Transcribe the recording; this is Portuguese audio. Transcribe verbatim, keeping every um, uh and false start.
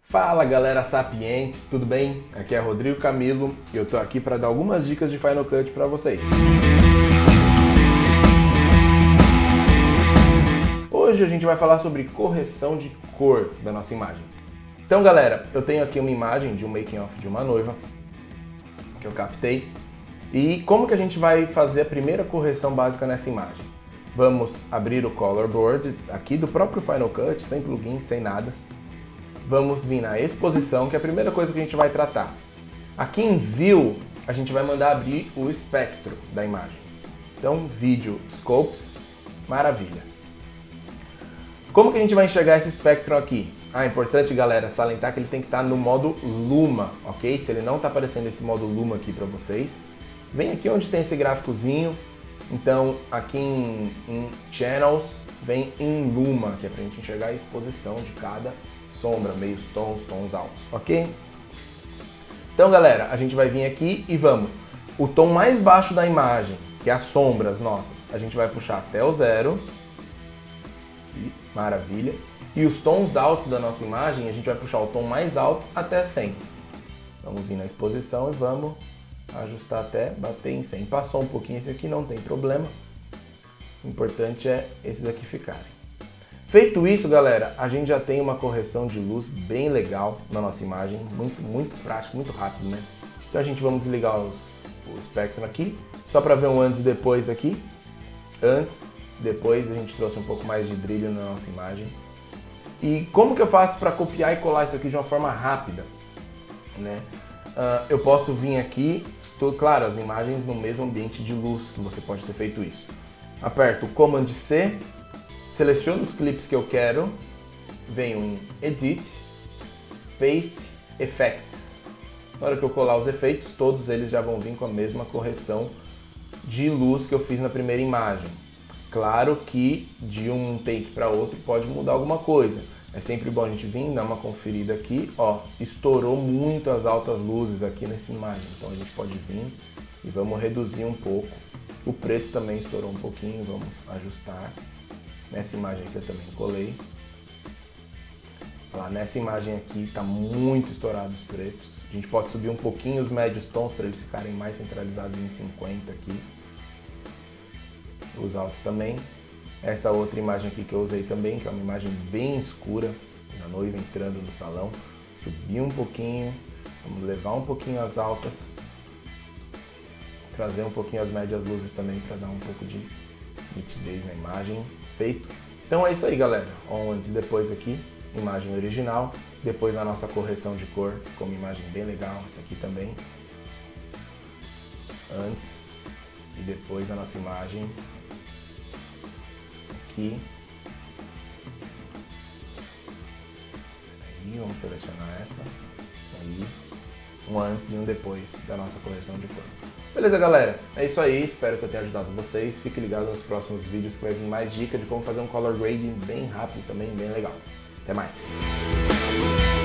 Fala galera sapiente, tudo bem? Aqui é Rodrigo Camilo e eu tô aqui para dar algumas dicas de Final Cut para vocês. Hoje a gente vai falar sobre correção de cor da nossa imagem. Então galera, eu tenho aqui uma imagem de um making of de uma noiva que eu captei. E como que a gente vai fazer a primeira correção básica nessa imagem? Vamos abrir o Color Board aqui do próprio Final Cut, sem plugin, sem nada. Vamos vir na exposição, que é a primeira coisa que a gente vai tratar. Aqui em View, a gente vai mandar abrir o espectro da imagem. Então, Video Scopes, maravilha. Como que a gente vai enxergar esse espectro aqui? Ah, é importante, galera, salientar que ele tem que estar no modo Luma, ok? Se ele não está aparecendo esse modo Luma aqui para vocês, vem aqui onde tem esse gráficozinho. Então, aqui em, em Channels, vem em Luma, que é para a gente enxergar a exposição de cada sombra, meios tons, tons altos, ok? Então, galera, a gente vai vir aqui e vamos. O tom mais baixo da imagem, que é as sombras nossas, a gente vai puxar até o zero. E, maravilha. E os tons altos da nossa imagem, a gente vai puxar o tom mais alto até cem. Vamos vir na exposição e vamos ajustar até bater em cem. Passou um pouquinho esse aqui, não tem problema. O importante é esses aqui ficarem. Feito isso, galera, a gente já tem uma correção de luz bem legal na nossa imagem, muito, muito prático, muito rápido, né? Então a gente vamos desligar os, o espectro aqui, só para ver um antes e depois aqui. Antes, depois a gente trouxe um pouco mais de brilho na nossa imagem. E como que eu faço para copiar e colar isso aqui de uma forma rápida, né? Uh, eu posso vir aqui, tô, claro, as imagens no mesmo ambiente de luz que você pode ter feito isso. Aperto o Command C, seleciono os clipes que eu quero, venho em Edit, Paste, Effects. Na hora que eu colar os efeitos, todos eles já vão vir com a mesma correção de luz que eu fiz na primeira imagem. Claro que de um take para outro pode mudar alguma coisa. É sempre bom a gente vir, dar uma conferida aqui. Ó, estourou muito as altas luzes aqui nessa imagem, então a gente pode vir e vamos reduzir um pouco. O preto também estourou um pouquinho, vamos ajustar. Nessa imagem aqui eu também colei. Lá nessa imagem aqui está muito estourado os pretos. A gente pode subir um pouquinho os médios tons para eles ficarem mais centralizados em cinquenta aqui. Os altos também. Essa outra imagem aqui que eu usei também, que é uma imagem bem escura, da noiva entrando no salão. Subir um pouquinho, vamos levar um pouquinho as altas. Trazer um pouquinho as médias luzes também para dar um pouco de nitidez na imagem. Feito. Então é isso aí, galera. Um antes e depois aqui, imagem original. Depois a nossa correção de cor, ficou uma imagem bem legal. Essa aqui também. Antes e depois a nossa imagem aqui. Aí, vamos selecionar essa. Aí, um antes e um depois da nossa correção de cor. Beleza, galera? É isso aí, espero que eu tenha ajudado vocês. Fique ligado nos próximos vídeos que vai vir mais dicas de como fazer um color grading bem rápido também, bem legal. Até mais!